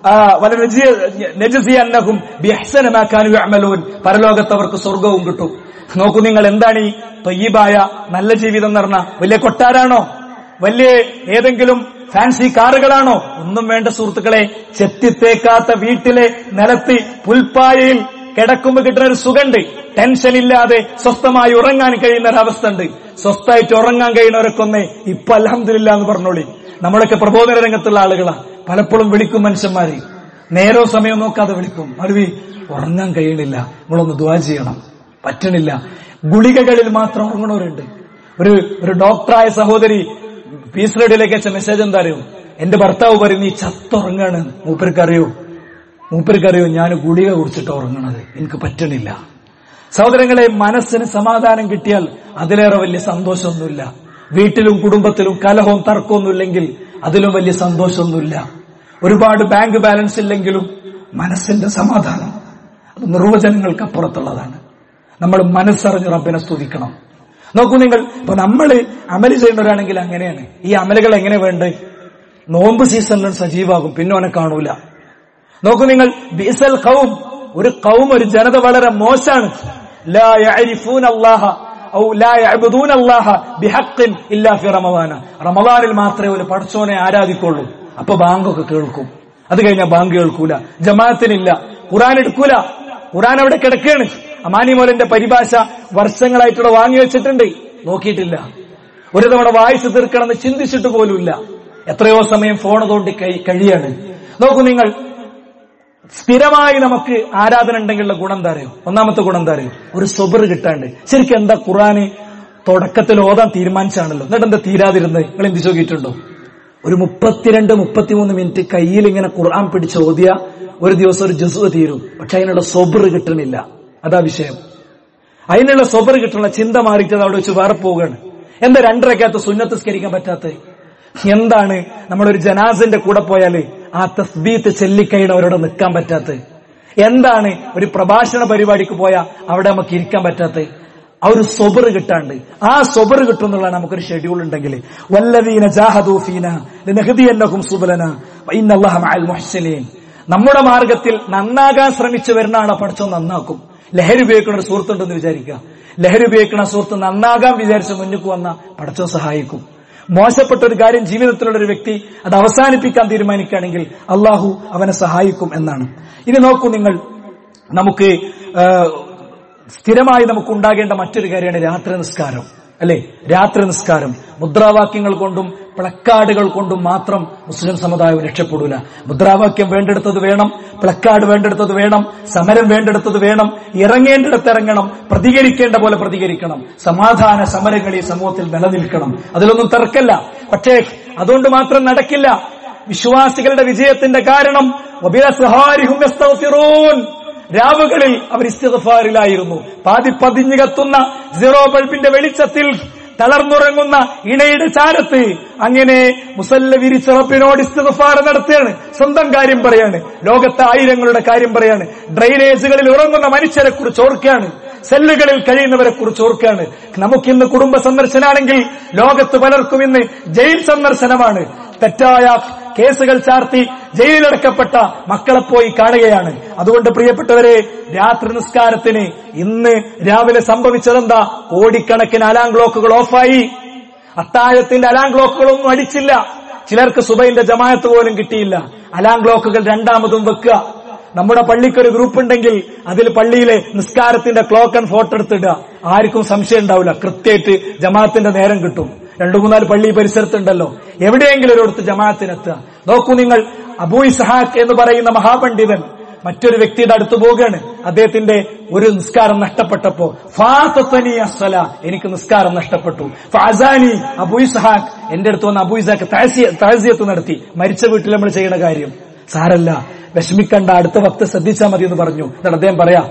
A: വലനജിസിയന്നഹും ബിഅഹ്സനി മാ കാനൂ യഅമലൂൻ, പരലോകത്ത് അവർക്ക് സ്വർഗവും കിട്ടും. നോക്കൂ നിങ്ങൾ, എന്താണ് ഈ ത്വയ്യിബായ നല്ല ജീവിതം എന്ന് പറഞ്ഞാൽ? വലിയ കൊട്ടാരാണോ? വലിയ ഏതെങ്കിലും ഫാൻസി കാറുകളാണോ? ഒന്നും വേണ്ട സുഹൃത്തുക്കളെ. ചെത്തിത്തേക്കാത്ത വീട്ടിലെ നിലത്ത് പുൽപ്പായയിൽ കിടക്കുമ്പോൾ കിട്ടുന്ന ഒരു സുഖമുണ്ട്. ടെൻഷൻ ഇല്ലാതെ സ്വസ്ഥമായി ഉറങ്ങാൻ കഴിയുന്ന ഒരവസ്ഥ ഉണ്ട്. സ്വസ്ഥമായിട്ട് ഉറങ്ങാൻ കഴിയുന്നവരൊക്കെ ഒന്നേ ഇപ്പൊ അൽഹംദുലില്ലാ എന്ന് പറഞ്ഞോളി. നമ്മളൊക്കെ പ്രബോധന രംഗത്തുള്ള ആളുകളാ. പലപ്പോഴും വിളിക്കും മനുഷ്യന്മാര്, നേരോ സമയം നോക്കാതെ വിളിക്കും. അരുവി ഉറങ്ങാൻ കഴിയണില്ല, നമ്മളൊന്ന് ദുആ ചെയ്യണം, പറ്റണില്ല. ഗുളികകളിൽ മാത്രം ഉറങ്ങണവരുണ്ട്. ഒരു ഡോക്ടറായ സഹോദരി പീസ് റേഡിയോയിലേക്ക് അയച്ച മെസ്സേജ് എന്താ അറിയോ? എന്റെ ഭർത്താവ് പറയും നീ ചത്തുറങ്ങാണ്. മൂപ്പർക്കറിയോ ഞാൻ ഗുളിക കുടിച്ചിട്ട് ഉറങ്ങണത്, എനിക്ക് പറ്റണില്ല. സഹോദരങ്ങളെ, മനസ്സിന് സമാധാനം കിട്ടിയാൽ അതിലേറെ വലിയ സന്തോഷമൊന്നുമില്ല. വീട്ടിലും കുടുംബത്തിലും കലഹവും തർക്കമൊന്നുമില്ലെങ്കിൽ അതിലും വലിയ സന്തോഷമൊന്നുമില്ല. ഒരുപാട് ബാങ്ക് ബാലൻസ് ഇല്ലെങ്കിലും മനസ്സിന്റെ സമാധാനം അത് നിർവചനങ്ങൾക്ക് അപ്പുറത്തുള്ളതാണ്. നമ്മൾ മനസ്സറിഞ്ഞ് റബ്ബിനെ സ്തുതിക്കണം. നോക്കൂ നിങ്ങൾ, ഇപ്പൊ നമ്മൾ അമല് ചെയ്യുന്നവരാണെങ്കിൽ അങ്ങനെയാണ്. ഈ അമലുകൾ എങ്ങനെ വേണ്ടേ? നോമ്പ് സീസണിലും സജീവാകും, പിന്നെ അവനെ കാണൂല. നോക്കൂ നിങ്ങൾ, ബിസൽ ഖൗം, ഒരു ജനത വളരെ മോശാണ്. ലാ യഅരിഫൂന അല്ലാഹ ഔ ലാ യഅബ്ദൂന അല്ലാഹ ബിഹഖ്ഖിൻ ഇല്ലാ ഫി റമദാന. റമദാനിൽ മാത്രമേ ഒരു പടച്ചോനെ ആരാധിക്കുള്ളൂ. അപ്പൊ ബാങ്കൊക്കെ കേൾക്കും, അത് കഴിഞ്ഞാൽ ബാങ്ക് കേൾക്കൂല, ജമാഅത്തിനില്ല, ഖുർആൻ എടുക്കൂല. ഖുർആൻ അവിടെ കിടക്കുകയാണ്. അമാനി മോലന്റെ പരിഭാഷ വർഷങ്ങളായിട്ടുള്ള വാങ്ങി വെച്ചിട്ടുണ്ട്, നോക്കിയിട്ടില്ല. ഒരു തവണ വായിച്ചു തീർക്കണമെന്ന് ചിന്തിച്ചിട്ട് പോലുമില്ല. എത്രയോ സമയം ഫോൺ തോണ്ടി കഴിയാണ്. നോക്കൂ നിങ്ങൾ, സ്ഥിരമായി നമുക്ക് ആരാധന ഉണ്ടെങ്കിലുള്ള ഗുണം എന്താ അറിയോ? ഒന്നാമത്തെ ഗുണം എന്താ അറിയോ? ഒരു സബർ കിട്ടാണ്ട്. ശരിക്കും എന്താ ഖുർആന് തുടക്കത്തിൽ ഓതാൻ തീരുമാനിച്ചാണല്ലോ, എന്നിട്ട് എന്താ തീരാതിരുന്നത്? നിങ്ങൾ എന്ത് ചോദിച്ചിട്ടുണ്ടോ? ഒരു 32-33 മിനിറ്റ് കയ്യിൽ ഇങ്ങനെ ഖുർആൻ പിടിച്ച് ഓതിയ ഒരു ദിവസം ഒരു ജുസ്ഉ തീരും. പക്ഷെ അതിനുള്ള സബർ കിട്ടണില്ല. അതാ വിഷയം. അതിനുള്ള സബർ കിട്ടണ ചിന്ത മാറിയിട്ട് അവിടെ വെച്ച് വേറെ പോവുകയാണ്. എന്താ 2 റക്അത്ത് സുന്നത്ത് നിസ്കരിക്കാൻ പറ്റാത്തത്? എന്താണ് നമ്മളൊരു ജനാസിന്റെ കൂടെ പോയാല് ആ തസ്ബീത്ത് ചൊല്ലിക്കഴിഞ്ഞവരോട് നിൽക്കാൻ പറ്റാത്തത്? എന്താണ് ഒരു പ്രഭാഷണ പരിപാടിക്ക് പോയാൽ അവിടെ നമുക്ക് ഇരിക്കാൻ പറ്റാത്തത്? ആ ഒരു സബർ കിട്ടാണ്ട്. ആ സബർ കിട്ടുന്നുള്ളതാണ് നമുക്കൊരു ഷെഡ്യൂൾ ഉണ്ടെങ്കിൽ. വല്ലദീന ജാഹദൂ ഫീനാ ലനഹ്ദിയന്നഹും സുബലനാ വഇന്നല്ലാഹ മഅൽ മുഹ്സിനീൻ. നമ്മുടെ മാർഗത്തിൽ നന്നാകാൻ ശ്രമിച്ചു വരുന്ന ആളെ പഠിച്ചോ നന്നാക്കും. ലഹരി ഉപയോഗിക്കുന്ന ഒരു സുഹൃത്തുണ്ടെന്ന് വിചാരിക്കുക. ലഹരി ഉപയോഗിക്കുന്ന സുഹൃത്ത് നന്നാകാൻ വിചാരിച്ച് മുന്നിക്ക് വന്ന പഠിച്ചോ സഹായിക്കും. മോശപ്പെട്ട ഒരു കാര്യം ജീവിതത്തിലുള്ള ഒരു വ്യക്തി അത് അവസാനിപ്പിക്കാൻ തീരുമാനിക്കുകയാണെങ്കിൽ അള്ളാഹു അവനെ സഹായിക്കും എന്നാണ്. ഇനി നോക്കൂ നിങ്ങൾ, നമുക്ക് സ്ഥിരമായി നമുക്ക് ഉണ്ടാകേണ്ട മറ്റൊരു കാര്യമാണ് രാത്രി നിസ്കാരം. അല്ലെ, രാത്രി നിസ്കാരം മുദ്രാവാക്യങ്ങൾ കൊണ്ടും പ്ലക്കാർഡുകൾ കൊണ്ടും മാത്രം മുസ്ലിം സമുദായം രക്ഷപ്പെടൂല. മുദ്രാവാക്യം വേണ്ടെടുത്തത് വേണം, പ്ലക്കാർഡ് വേണ്ടെടുത്തത് വേണം, സമരം വേണ്ടെടുത്തത് വേണം, ഇറങ്ങേണ്ടിടത്ത് ഇറങ്ങണം, പ്രതികരിക്കേണ്ട പോലെ പ്രതികരിക്കണം. സമാധാന സമരങ്ങൾ ഈ സമൂഹത്തിൽ നിലനിൽക്കണം, അതിലൊന്നും തർക്കമില്ല. പക്ഷേ അതുകൊണ്ട് മാത്രം നടക്കില്ല. വിശ്വാസികളുടെ വിജയത്തിന്റെ കാരണം രാവുകളിൽ അവർ ഇസ്തിഗ്ഫാറിലായിരുന്നു. പതിഞ്ഞു കത്തുന്ന സീറോ ബൾബിന്റെ വെളിച്ചത്തിൽ തളർന്നുറങ്ങുന്ന ഇണയുടെ ചാരത്ത് അങ്ങനെ മുസല്ല വിരിച്ച റബ്ബിനോട് ഇസ്തിഗ്ഫാർ നടത്തുകയാണ്. സ്വന്തം കാര്യം പറയാണ്, ലോകത്തെ ആയിരങ്ങളുടെ കാര്യം പറയാണ്, ഡ്രെയിനേജുകളിൽ ഉറങ്ങുന്ന മനുഷ്യരെ കുറിച്ച് ഓർക്കുകയാണ്, സെല്ലുകളിൽ കഴിയുന്നവരെ കുറിച്ച് ഓർക്കുകയാണ്. നമുക്കിന്ന് കുടുംബ സന്ദർശനാണെങ്കിൽ ലോകത്ത് പലർക്കും ഇന്ന് ജയിൽ സന്ദർശനമാണ്. തെറ്റായ കേസുകൾ ചാർത്തി ജയിലിലടക്കപ്പെട്ട മക്കളെ പോയി കാണുകയാണ്. അതുകൊണ്ട് പ്രിയപ്പെട്ടവരെ, രാത്രി നിസ്കാരത്തിന് ഇന്ന് രാവിലെ സംഭവിച്ചതെന്താ? കോടിക്കണക്കിന് അലാം ക്ലോക്കുകൾ ഓഫായി. അത്താഴത്തിന്റെ അലാം ക്ലോക്കുകളൊന്നും അടിച്ചില്ല. ചിലർക്ക് സുബൈന്റെ ജമാഅത്ത് പോലും കിട്ടിയില്ല. അലാം ക്ലോക്കുകൾ രണ്ടാമതും വെക്കുക. നമ്മുടെ പള്ളിക്കൊരു ഗ്രൂപ്പ് ഉണ്ടെങ്കിൽ അതിൽ പള്ളിയിലെ നിസ്കാരത്തിന്റെ ക്ലോക്ക് ആൻഡ് ഫോട്ടോ എടുത്തിടുക. ആർക്കും സംശയം ഉണ്ടാവില്ല, കൃത്യമായിട്ട് ജമാഅത്തിന്റെ നേരം കിട്ടും. 2-3 പള്ളി പരിസരത്തുണ്ടല്ലോ, എവിടെയെങ്കിലും ഒരിടത്ത് ജമാഅത്തിനെത്തുക. നോക്കൂ നിങ്ങൾ, അബൂ ഇസ്ഹാഖ് എന്ന് പറയുന്ന മഹാപണ്ഡിതൻ മറ്റൊരു വ്യക്തിയുടെ അടുത്ത് പോവുകയാണ്. അദ്ദേഹത്തിന്റെ ഒരു നിസ്കാരം നഷ്ടപ്പെട്ടപ്പോ ഫാതനി അസ്സല, എനിക്ക് നിസ്കാരം നഷ്ടപ്പെട്ടു. ഫഅസാനി അബൂ ഇസ്ഹാഖ്, എന്റെ അടുത്ത് വന്ന അബൂ ഇസ്ഹാഖ് തഅസിയത്ത് നടത്തി. മരിച്ച വീട്ടിൽ നമ്മൾ ചെയ്യുന്ന കാര്യം സാരല്ല, വിഷമിക്കണ്ട, അടുത്ത വക്ത് ശ്രദ്ധിച്ചാൽ മതി എന്ന് പറഞ്ഞു. എന്നിട്ട് അദ്ദേഹം പറയാ,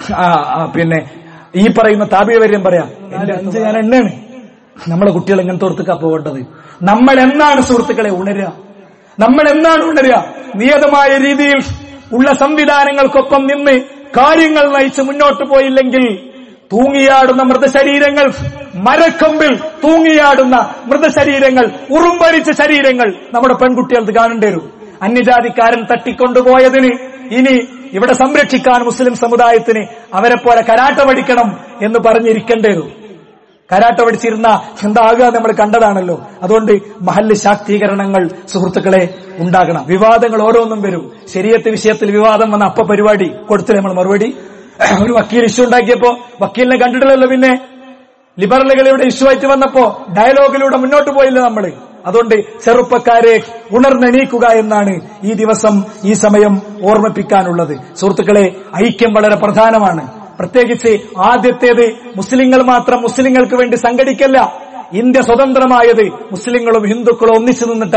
A: പിന്നെ ഈ പറയുന്ന താബിഈവര്യം പറയാ, എന്റെ 5 ഞാൻ എണ്ണാണ്. നമ്മളെ കുട്ടികൾ എങ്ങനത്തെ ഓർത്തുക്കാ പോകേണ്ടത്? നമ്മൾ എന്നാണ് സുഹൃത്തുക്കളെ ഉണരുക? നമ്മൾ എന്നാണ് ഉണരുക? നിയതമായ രീതിയിൽ ഉള്ള സംവിധാനങ്ങൾക്കൊപ്പം നിന്ന് കാര്യങ്ങൾ നയിച്ച് മുന്നോട്ട് പോയില്ലെങ്കിൽ തൂങ്ങിയാടുന്ന മൃതശരീരങ്ങൾ, മരക്കൊമ്പിൽ തൂങ്ങിയാടുന്ന മൃതശരീരങ്ങൾ, ഉറുമ്പരിച്ച ശരീരങ്ങൾ നമ്മുടെ പെൺകുട്ടികൾക്ക് കാണേണ്ടി വരും. അന്യജാതിക്കാരൻ തട്ടിക്കൊണ്ടുപോയതിന് ഇനി ഇവിടെ സംരക്ഷിക്കാൻ മുസ്ലിം സമുദായത്തിന് അവരെ പോലെ കരാട്ട പഠിക്കണം എന്ന് പറഞ്ഞിരിക്കേണ്ടി വരും. കരാട്ട പഠിച്ചിരുന്ന എന്താകുക നമ്മൾ കണ്ടതാണല്ലോ. അതുകൊണ്ട് മഹല്ല് ശാക്തീകരണങ്ങൾ സുഹൃത്തുക്കളെ ഉണ്ടാകണം. വിവാദങ്ങൾ ഓരോന്നും വരും. ശരീഅത്ത് വിഷയത്തിൽ വിവാദം വന്ന അപ്പ പരിപാടി കൊടുത്തില്ല നമ്മൾ മറുപടി. ഒരു വക്കീൽ ഇഷ്യൂ ഉണ്ടാക്കിയപ്പോ വക്കീലിനെ കണ്ടിട്ടില്ലല്ലോ. പിന്നെ ലിബറലുകളുടെ ഇഷ്യൂ ആയിട്ട് വന്നപ്പോ ഡയലോഗിലൂടെ മുന്നോട്ട് പോയില്ല നമ്മൾ. അതുകൊണ്ട് ചെറുപ്പക്കാരെ ഉണർന്നെണീക്കുക എന്നാണ് ഈ ദിവസം, ഈ സമയം ഓർമ്മിപ്പിക്കാനുള്ളത്. സുഹൃത്തുക്കളെ, ഐക്യം വളരെ പ്രധാനമാണ്. പ്രത്യേകിച്ച് ആദ്യത്തേത് മുസ്ലിങ്ങൾ മാത്രം മുസ്ലിങ്ങൾക്ക് വേണ്ടി സംഘടിക്കല്ല. ഇന്ത്യ സ്വതന്ത്രമായത് മുസ്ലിങ്ങളും ഹിന്ദുക്കളും ഒന്നിച്ചു നിന്നിട്ടാണ്.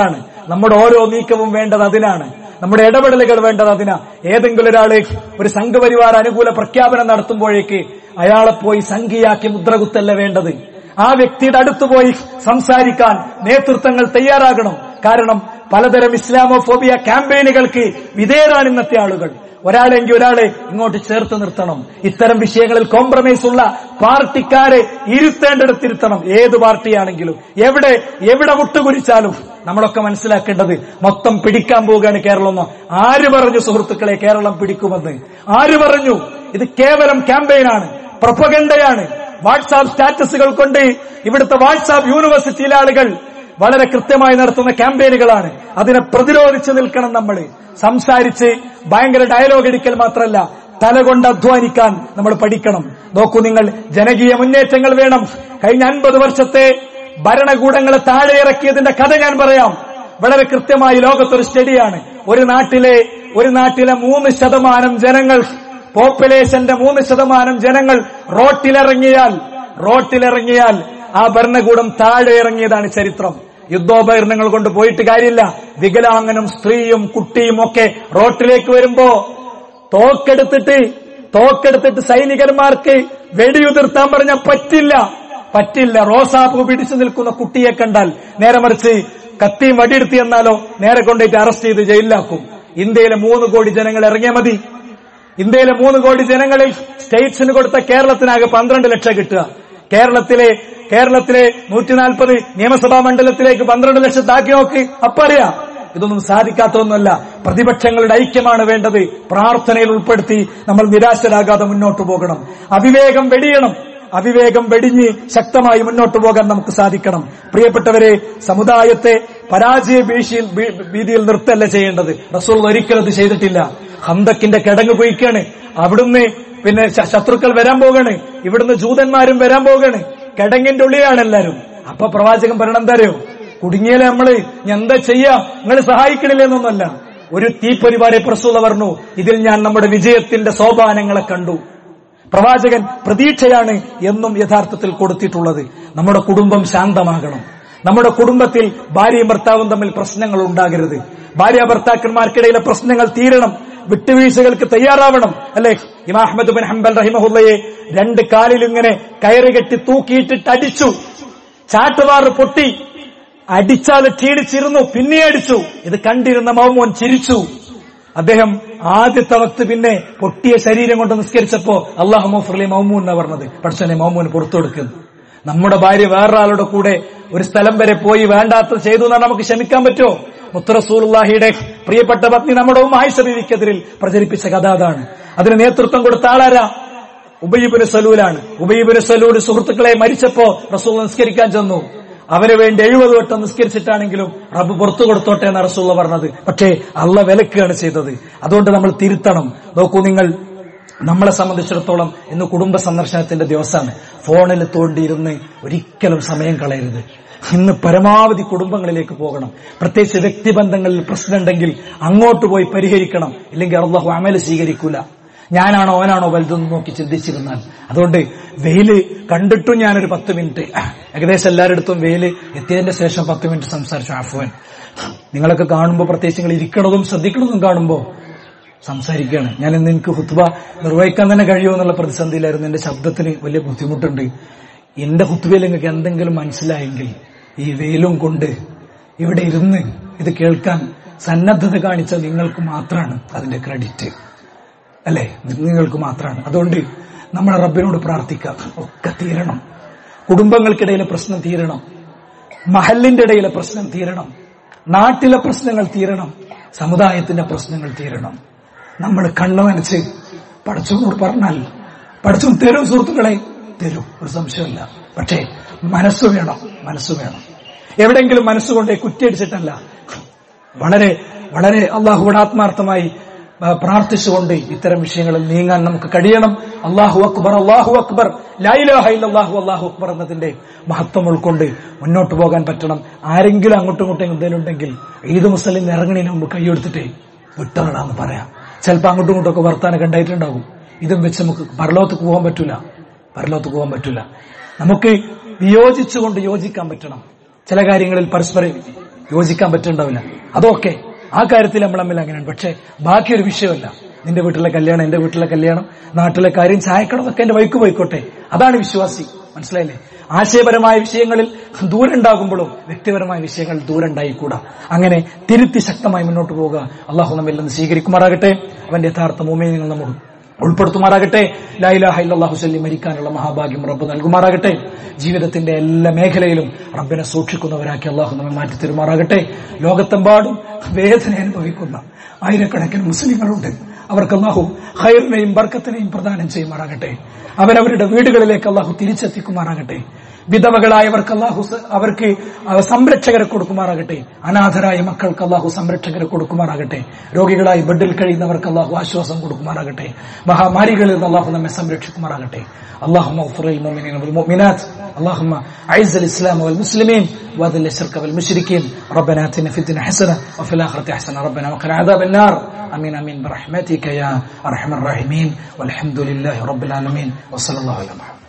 A: നമ്മുടെ ഓരോ നീക്കവും വേണ്ടത് അതിനാണ്. നമ്മുടെ ഇടപെടലുകൾ വേണ്ടത് അതിനാ. ഏതെങ്കിലും ഒരാള് ഒരു സംഘപരിവാർ അനുകൂല പ്രഖ്യാപനം നടത്തുമ്പോഴേക്ക് അയാളെ പോയി സംഘിയാക്കി മുദ്രകുത്തല്ല വേണ്ടത്. ആ വ്യക്തിയുടെ അടുത്തുപോയി സംസാരിക്കാൻ നേതൃത്വങ്ങൾ തയ്യാറാകണം. കാരണം പലതരം ഇസ്ലാമോഫോബിയ ക്യാമ്പയിനുകൾക്ക് വിധേയരാണ് ഇന്നത്തെ ആളുകൾ. ഒരാളെങ്കിൽ ഒരാളെ ഇങ്ങോട്ട് ചേർത്ത് നിർത്തണം. ഇത്തരം വിഷയങ്ങളിൽ കോംപ്രമൈസ് ഉള്ള പാർട്ടിക്കാരെ ഇരുത്തേണ്ടിടത്തിരുത്തണം. ഏത് പാർട്ടിയാണെങ്കിലും എവിടെ മുട്ടുകുരിച്ചാലും നമ്മളൊക്കെ മനസ്സിലാക്കേണ്ടത് മൊത്തം പിടിക്കാൻ പോവുകയാണ് കേരളം. ആര് പറഞ്ഞു സുഹൃത്തുക്കളെ കേരളം പിടിക്കുമെന്ന്? ആര് പറഞ്ഞു? ഇത് കേവലം ക്യാമ്പയിനാണ്, പ്രൊപ്പഗണ്ടയാണ്. വാട്സാപ്പ് സ്റ്റാറ്റസുകൾ കൊണ്ട് ഇവിടുത്തെ വാട്സാപ്പ് യൂണിവേഴ്സിറ്റിയിലെ ആളുകൾ വളരെ കൃത്യമായി നടത്തുന്ന ക്യാമ്പയിനുകളാണ്. അതിനെ പ്രതിരോധിച്ചു നിൽക്കണം. നമ്മൾ സംസാരിച്ച് ഭയങ്കര ഡയലോഗ് അടിക്കൽ മാത്രമല്ല, തലകൊണ്ട് അധ്വാനിക്കാൻ നമ്മൾ പഠിക്കണം. നോക്കൂ നിങ്ങൾ, ജനകീയ മുന്നേറ്റങ്ങൾ വേണം. കഴിഞ്ഞ 50 വർഷത്തെ ഭരണകൂടങ്ങളെ താഴെ ഇറക്കിയതിന്റെ കഥ ഞാൻ പറയാം. വളരെ കൃത്യമായി ലോകത്തൊരു സ്റ്റഡിയാണ്. ഒരു നാട്ടിലെ 3% ജനങ്ങൾ, പോപ്പുലേഷന്റെ 3% ജനങ്ങൾ റോട്ടിലിറങ്ങിയാൽ ആ ഭരണകൂടം താഴെ ഇറങ്ങിയതാണ് ചരിത്രം. യുദ്ധോപകരണങ്ങൾ കൊണ്ട് പോയിട്ട് കാര്യമില്ല. വികലാംഗനും സ്ത്രീയും കുട്ടിയും ഒക്കെ റോട്ടിലേക്ക് വരുമ്പോ തോക്കെടുത്തിട്ട് സൈനികന്മാർക്ക് വെടിയുതിർത്താൻ പറഞ്ഞാൽ പറ്റില്ല. റോസാപ്പൂ പിടിച്ചു നിൽക്കുന്ന കുട്ടിയെ കണ്ടാൽ നേരെ മറിച്ച് കത്തിയും വടിയെടുത്തി എന്നാലോ നേരെ കൊണ്ടുപോയിട്ട് അറസ്റ്റ് ചെയ്ത് ജയിലിലാക്കും. ഇന്ത്യയിലെ 3 കോടി ജനങ്ങൾ ഇറങ്ങിയാൽ മതി. ഇന്ത്യയിലെ 3 കോടി ജനങ്ങളിൽ സ്റ്റേറ്റ്സിന് കൊടുത്ത കേരളത്തിനാകെ 12 ലക്ഷം കിട്ടുക. കേരളത്തിലെ 140 നിയമസഭാ മണ്ഡലത്തിലേക്ക് 12 ലക്ഷത്താക്കി നോക്ക്. അപ്പറിയാം ഇതൊന്നും സാധിക്കാത്തതൊന്നുമല്ല. പ്രതിപക്ഷങ്ങളുടെ ഐക്യമാണ് വേണ്ടത്. പ്രാർത്ഥനയിൽ ഉൾപ്പെടുത്തി നമ്മൾ നിരാശരാകാതെ മുന്നോട്ടു പോകണം. അവിവേകം വെടിഞ്ഞ് ശക്തമായി മുന്നോട്ടു പോകാൻ നമുക്ക് സാധിക്കണം. പ്രിയപ്പെട്ടവരെ, സമുദായത്തെ പരാജയ ഭീതിയിൽ നിർത്തല്ല ചെയ്യേണ്ടത്. റസൂൽ ഒരിക്കലും അത് ചെയ്തിട്ടില്ല. ഹന്തക്കിന്റെ കിടങ്ങ് കുഴിക്കാണ്. അവിടുന്ന് പിന്നെ ശത്രുക്കൾ വരാൻ പോകണ്. ഇവിടുന്ന് ജൂതന്മാരും വരാൻ പോകണ്. കിടങ്ങിന്റെ ഉള്ളിലാണ് എല്ലാരും. അപ്പൊ പ്രവാചകൻ പറയണം എന്താരോ, കുടുങ്ങിയാലേ നമ്മള് എന്താ ചെയ്യാ, നിങ്ങൾ സഹായിക്കണില്ലെന്നൊന്നല്ല. ഒരു തീപ്പൊരിവാരെ റസൂൽ പറഞ്ഞു, ഇതിൽ ഞാൻ നമ്മുടെ വിജയത്തിന്റെ സോപാനങ്ങളെ കണ്ടു. പ്രവാചകൻ പ്രതീക്ഷയാണ് എന്നും യഥാർത്ഥത്തിൽ കൊടുത്തിട്ടുള്ളത്. നമ്മുടെ കുടുംബം ശാന്തമാകണം. നമ്മുടെ കുടുംബത്തിൽ ഭാര്യയും ഭർത്താവും തമ്മിൽ പ്രശ്നങ്ങൾ ഉണ്ടാകരുത്. ഭാര്യ ഭർത്താക്കന്മാർക്കിടയിലെ പ്രശ്നങ്ങൾ തീരണം. വിട്ടുവീഴ്ചകൾക്ക് തയ്യാറാവണം. അല്ലെ, ഇമാം അഹ്മദ് ബിൻ ഹംബൽ റഹിമഹുല്ലയെ 2 കാലിൽ ഇങ്ങനെ കയറ് കെട്ടി തൂക്കിയിട്ടിട്ട് അടിച്ചു. ചാട്ടുവാറ് പൊട്ടി. അടിച്ചാൽ ക്ഷീണിച്ചിരുന്നു, പിന്നെ അടിച്ചു. ഇത് കണ്ടിരുന്ന മൗമൂൻ ചിരിച്ചു. അദ്ദേഹം ആദ്യത്തെ വക്ത് പിന്നെ പൊട്ടിയ ശരീരം കൊണ്ട് നിസ്കരിച്ചപ്പോ അല്ലാഹു മഗ്ഫിർ ലി മൗമൂൻ എന്നാ പറഞ്ഞത്. പക്ഷേ മൗമൂന് പുറത്തു കൊടുക്കുന്നു. നമ്മുടെ ഭാര്യ വേറൊരാളുടെ കൂടെ ഒരു സ്ഥലം വരെ പോയി വേണ്ടാത്ത ചെയ്തു എന്നാൽ നമുക്ക് ക്ഷമിക്കാൻ പറ്റുമോ? മുത്ത് റസൂലുള്ളാഹിയുടെ പ്രിയപ്പെട്ട പത്നി നമ്മുടെ ആയിഷ ബീവിക്കെതിരിൽ പ്രചരിപ്പിച്ച കഥ അതാണ്. അതിന് നേതൃത്വം കൊടുത്ത ആളാരാ? ഉബയ്യ് ഇബ്നു സലൂലാണ്. ഉബയ്യ് ഇബ്നു സലൂൽ സുഹൃത്തുക്കളെ മരിച്ചപ്പോ റസൂൽ നിസ്കരിക്കാൻ ചെന്നു. അവന് വേണ്ടി 70 വട്ടം നിസ്കരിച്ചിട്ടാണെങ്കിലും റബ്ബ് പുറത്തു കൊടുത്തോട്ടെ എന്ന റസൂൽ പറഞ്ഞത്. പക്ഷേ അള്ളാഹ് വിലക്കുകയാണ് ചെയ്തത്. അതുകൊണ്ട് നമ്മൾ തിരുത്തണം. നോക്കൂ നിങ്ങൾ, നമ്മളെ സംബന്ധിച്ചിടത്തോളം ഇന്ന് കുടുംബ സന്ദർശനത്തിന്റെ ദിവസമാണ്. ഫോണിൽ തോണ്ടിയിരുന്ന് ഒരിക്കലും സമയം കളയരുത്. ഇന്ന് പരമാവധി കുടുംബങ്ങളിലേക്ക് പോകണം. പ്രത്യേകിച്ച് വ്യക്തിബന്ധങ്ങളിൽ പ്രശ്നമുണ്ടെങ്കിൽ അങ്ങോട്ട് പോയി പരിഹരിക്കണം. ഇല്ലെങ്കിൽ അല്ലാഹു അമല് സ്വീകരിക്കൂല. ഞാനാണോ അവനാണോ വലുതെന്ന് നോക്കി ചിന്തിച്ചിരുന്നാൽ. അതുകൊണ്ട് വെയില് കണ്ടിട്ടും ഞാനൊരു 10 മിനിറ്റ്, ഏകദേശം എല്ലാവരുടെ വെയില് എത്തിയതിന്റെ ശേഷം 10 മിനിറ്റ് സംസാരിച്ചു. ആഫ്വാൻ, നിങ്ങളൊക്കെ കാണുമ്പോൾ, പ്രത്യേകിച്ച് നിങ്ങൾ ഇരിക്കണതും ശ്രദ്ധിക്കണതും കാണുമ്പോൾ സംസാരിക്കുകയാണ്. ഞാൻ ഇന്ന് എനിക്ക് ഹുത്ബ നിർവഹിക്കാൻ തന്നെ കഴിയുമോ എന്നുള്ള പ്രതിസന്ധിയിലായിരുന്നു. എന്റെ ശബ്ദത്തിന് വലിയ ബുദ്ധിമുട്ടുണ്ട്. എന്റെ ഹുത്ബയിൽ നിങ്ങൾക്ക് എന്തെങ്കിലും മനസ്സിലായെങ്കിൽ ഈ വെയിലും കൊണ്ട് ഇവിടെ ഇരുന്ന് ഇത് കേൾക്കാൻ സന്നദ്ധത കാണിച്ച നിങ്ങൾക്ക് മാത്രമാണ് അതിന്റെ ക്രെഡിറ്റ്. അല്ലെ, നിങ്ങൾക്ക് മാത്രമാണ്. അതുകൊണ്ട് നമ്മളെ റബ്ബിനോട് പ്രാർത്ഥിക്കാം, ഒക്കെ തീരണം. കുടുംബങ്ങൾക്കിടയിലെ പ്രശ്നം തീരണം. മഹല്ലിന്റെ ഇടയിലെ പ്രശ്നം തീരണം. നാട്ടിലെ പ്രശ്നങ്ങൾ തീരണം. സമുദായത്തിന്റെ പ്രശ്നങ്ങൾ തീരണം. നമ്മൾ കണ്ണു നനച്ച് പടച്ചവനോട് പറഞ്ഞാൽ പടച്ചവൻ തരും. സുഹൃത്തുക്കളെ, തരും, ഒരു സംശയമില്ല. പക്ഷേ മനസ്സ് വേണം. എവിടെയെങ്കിലും മനസ്സുകൊണ്ടേ കുറ്റിയടിച്ചിട്ടല്ല, വളരെ വളരെ അള്ളാഹുവോട് ആത്മാർത്ഥമായി പ്രാർത്ഥിച്ചുകൊണ്ട് ഇത്തരം വിഷയങ്ങളിൽ നീങ്ങാൻ നമുക്ക് കഴിയണം. അല്ലാഹു അക്ബർ, അല്ലാഹു അക്ബർ, ലാ ഇലാഹ ഇല്ലല്ലാഹു അല്ലാഹു അക്ബർ എന്നതിന്റെ മഹത്വം ഉൾക്കൊണ്ട് മുന്നോട്ട് പോകാൻ പറ്റണം. ആരെങ്കിലും അങ്ങോട്ടും ഇങ്ങോട്ടും എന്തെങ്കിലും ഉണ്ടെങ്കിൽ ഈദ് മുസ്ലിം ഇറങ്ങണതിന് മുമ്പ് കൈയെടുത്തിട്ടേ വിട്ടറടാന്ന് പറയാം. ചിലപ്പോൾ അങ്ങോട്ടും ഇങ്ങോട്ടൊക്കെ വർത്താനൊക്കെ ഉണ്ടായിട്ടുണ്ടാകും. ഇതും വെച്ച് നമുക്ക് പരലോകത്ത് പോകാൻ പറ്റൂല. നമുക്ക് വിയോജിച്ചുകൊണ്ട് യോജിക്കാൻ പറ്റണം. ചില കാര്യങ്ങളിൽ പരസ്പരം യോജിക്കാൻ പറ്റുന്നുണ്ടാവില്ല. അതൊക്കെ ആ കാര്യത്തിൽ നമ്മൾ തമ്മിൽ അങ്ങനെയാണ്. പക്ഷെ ബാക്കിയൊരു വിഷയമല്ല. നിന്റെ വീട്ടിലെ കല്യാണം, എന്റെ വീട്ടിലെ കല്യാണം, നാട്ടിലെ കാര്യം, ചായക്കടതൊക്കെ എന്റെ വഴിക്ക് പോയിക്കോട്ടെ. അതാണ് വിശ്വാസി. മനസ്സിലായില്ലേ? ആശയപരമായ വിഷയങ്ങളിൽ ദൂരം ഉണ്ടാകുമ്പോഴും വ്യക്തിപരമായ വിഷയങ്ങൾ ദൂരം ഉണ്ടായിക്കൂടാ. അങ്ങനെ തിരുത്തി ശക്തമായി മുന്നോട്ട് പോവുക. അള്ളാഹു നമ്മിൽ നിന്ന് സ്വീകരിക്കുമാറാകട്ടെ. അവന്റെ യഥാർത്ഥ മുഅ്മിനീങ്ങൾ നമ്മോട് ഉൾപ്പെടുത്തുമാറാകട്ടെ. ലാ ഇലാഹ ഇല്ലല്ലാഹു ചൊല്ലി മരിക്കാനുള്ള മഹാഭാഗ്യം റബ്ബ് നൽകുമാറാകട്ടെ. ജീവിതത്തിന്റെ എല്ലാ മേഖലയിലും റബ്ബിനെ സൂക്ഷിക്കുന്നവരാക്കി അള്ളാഹു നമ്മെ മാറ്റി തരുമാറാകട്ടെ. ലോകത്തെമ്പാടും വേദന അനുഭവിക്കുന്ന ആയിരക്കണക്കിന് മുസ്ലിങ്ങളുണ്ട്. അവർക്ക് അള്ളാഹു ഖൈറിനെയും ബർക്കത്തിനെയും പ്രദാനം ചെയ്യുമാറാകട്ടെ. അവരവരുടെ വീടുകളിലേക്ക് അള്ളാഹു തിരിച്ചെത്തിക്കുമാറാകട്ടെ. വിധവകളായവർക്ക് അള്ളാഹു അവർക്ക് സംരക്ഷകരെ കൊടുക്കുമാറാകട്ടെ. അനാഥരായ മക്കൾക്ക് അള്ളാഹു സംരക്ഷകരെ കൊടുക്കുമാറാകട്ടെ. രോഗികളായി ബെഡിൽ കഴിയുന്നവർക്ക് അള്ളാഹു ആശ്വാസം കൊടുക്കുമാറാകട്ടെ. മഹാമാരികളിൽ നിന്ന് അള്ളാഹു നമ്മെ സംരക്ഷിക്കുമാറാകട്ടെ. اللهم اغفر للمؤمنين والمؤمنات اللهم اعز الاسلام والمسلمين واذل الشرك والمشركين ربنا آتنا في الدنيا حسنه وفي الاخره حسنه ربنا وقنا عذاب النار امين امين برحمتك يا ارحم الراحمين والحمد لله رب العالمين وصلى الله على محمد.